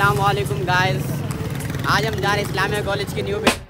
अस्सलाम वालेकुम गाइस। आज हम जा रहे हैं इस्लामिया कॉलेज की new building.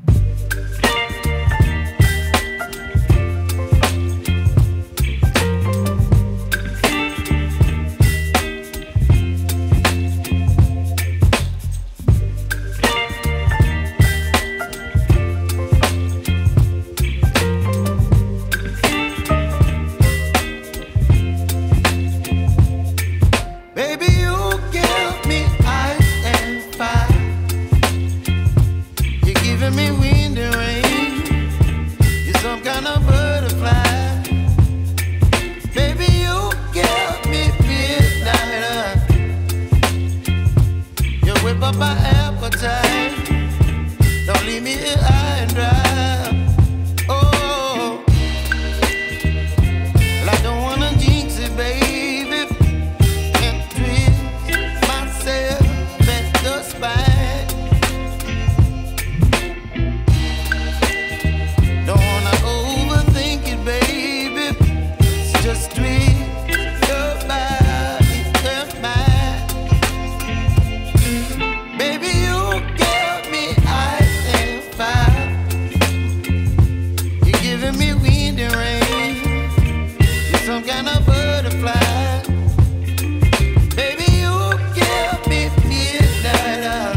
My appetite, don't leave me here high and dry. Oh, well, I don't wanna jinx it, baby, and twist myself at the spine. Don't wanna overthink it, baby. It's just twist your body and mine. Baby, you give me ice and fire. You're giving me wind and rain. You're some kind of butterfly. Baby, you give me midnight.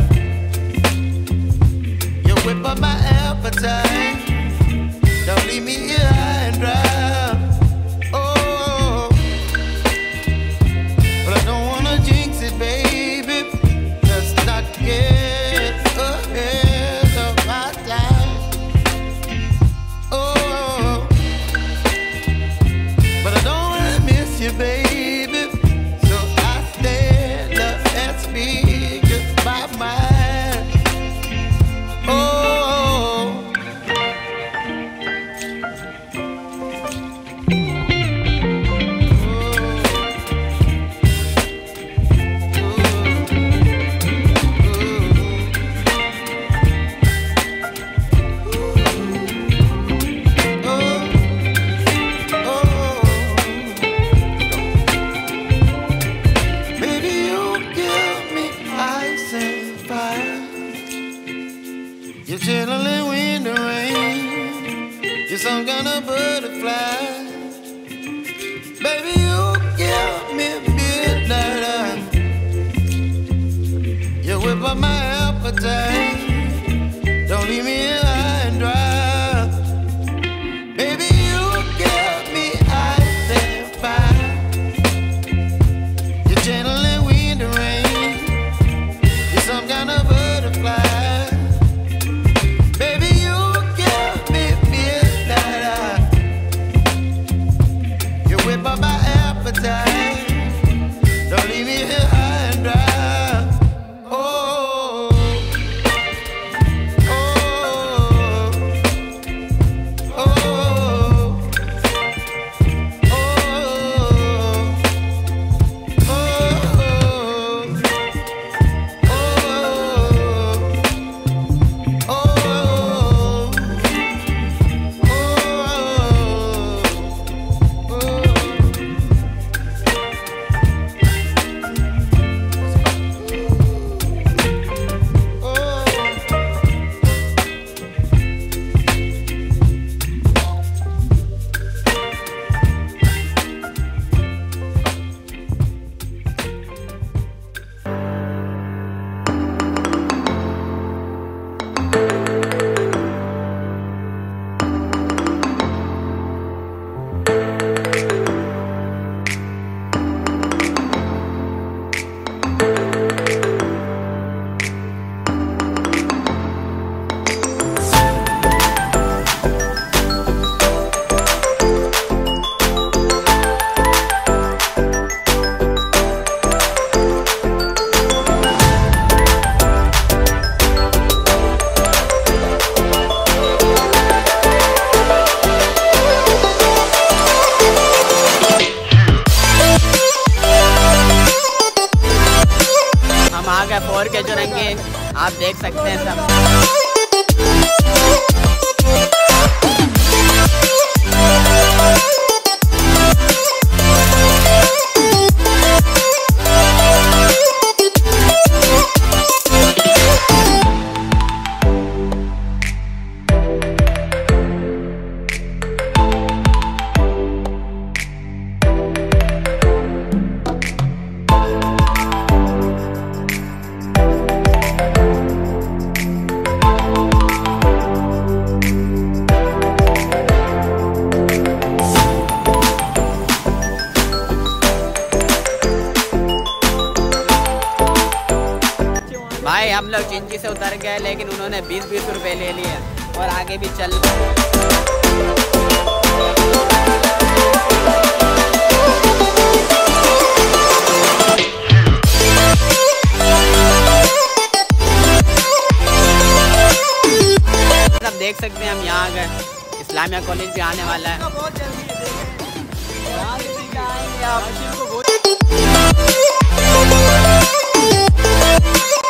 You whip up my appetite. Don't leave me here high and dry. Oh, but I don't wanna jinx it, baby. Not get ahead of my time. Oh, but I don't wanna miss you, baby. So I stand up and speak my mind. Oh. You're chilling wind and rain. You're some kind of butterfly. Baby, you give me midnight. You whip up my appetite. Don't leave me here high and dry. Baby, you give me ice and fire. You're channeling wind and rain. You're some kind of butterfly. My appetite, don't leave me here high and dry. Oh, oh, oh, oh, फोर के जो रंगे आप देख सकते हैं सब। भाई हम लोग चिंची से उतर गए, लेकिन उन्होंने 20-20 रुपए ले लिए और आगे भी चल। आप देख सकते हैं हम यहाँ गए, इस्लामिया कॉलेज भी आने वाला है। बहुत जल्दी